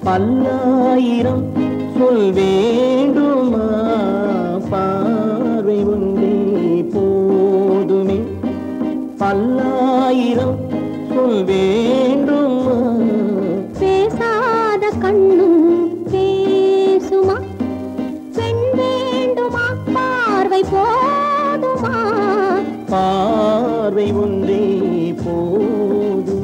பல்லாயிரம் சொல் வேண்டுமா பார்வை ஒன்றே போதுமே பல்லாயிரம் சொல் வேண்டுமா பேசாத கண்ணும் பேசுமா பெண் வேண்டுமா பார்வை போதுமா பார்வை ஒன்றே போதுமே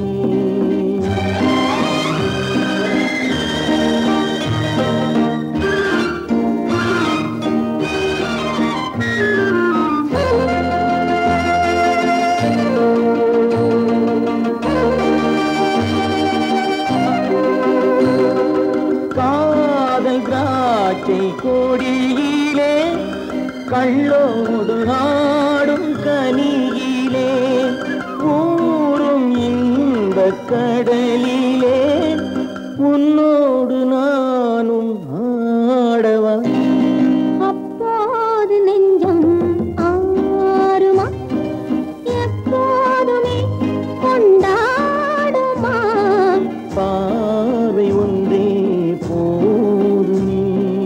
திராட்சை கொடியிலே கள்ளோடு ஆடும் கனியிலே ஊரும் இந்த கடலிலே உன்னோடு நானும் ஆடவா அப்போது நெஞ்சம் ஆறுமா எப்போதுமே கொண்டாடுமா பார்வை ஒன்றே போதுமே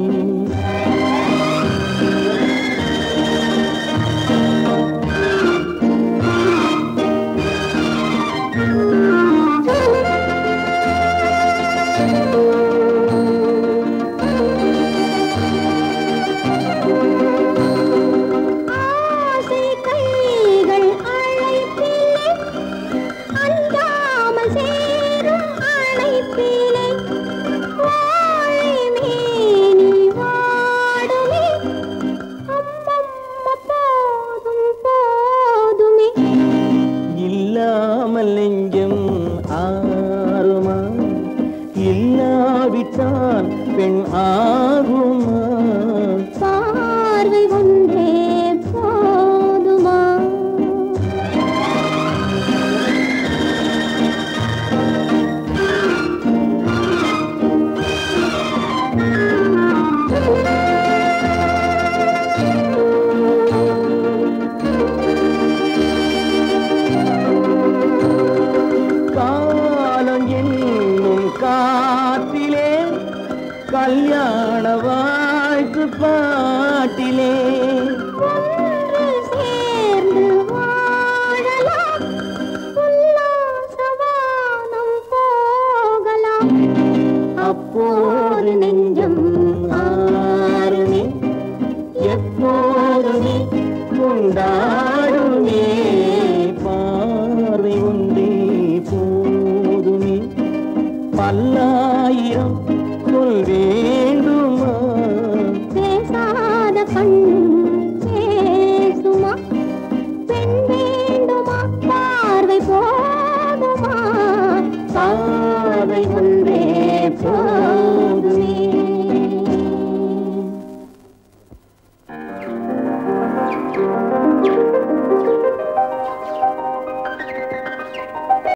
ஆசை கைகள் அழைப்பிலே அஞ்சாமல் சேரும் அழைப்பிலே வாழை மேனி வாடுமே அம்மம்மா போதும் போதுமே இல்லாமல் நெஞ்சம் ஆறுமா இல்லாவிட்டால் பெண் ஆகுமா பார்வை ஒன்றே போதுமா காலம் என்னும் காத்திலே கல்யாண வாழ்த்து பாட்டிலே ஒன்று சேர்ந்து வாழலாம் உல்லாசவானம் போகலாம் அப்போது நெஞ்சம் ஆறுமே எப்போதுமே கொண்டாடுமே பார்வை ஒன்றே போதுமே பல்லாயிரம் சொல் வேண்டுமா பேசாத கண்